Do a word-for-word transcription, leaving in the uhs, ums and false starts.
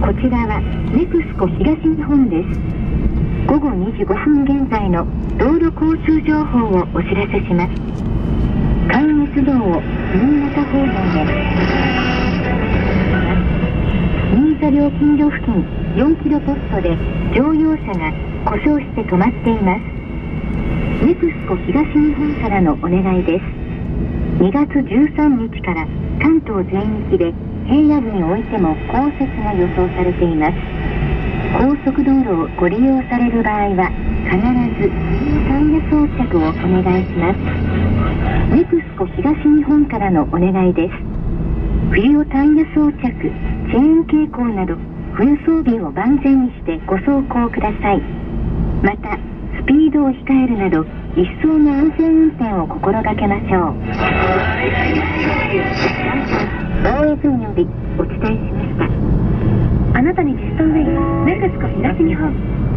こちらはネクスコ東日本です。ごごにじごふん現在の道路交通情報をお知らせします。関越道を新潟方面へ新座料金所付近よんキロポストで乗用車が故障して止まっています。ネクスコ東日本からのお願いです。にがつじゅうさんにちから関東全域で平野部においても降雪が予想されています。高速道路をご利用される場合は必ずタイヤ装着をお願いします。ネクスコ東日本からのお願いです。冬用タイヤ装着、チェーン携行など冬装備を万全にしてご走行ください。またスピードを控えるなど一層の安全運転を心がけましょう。大江戸よりお伝えしました。あなたにベストウェイネクスコ東日本。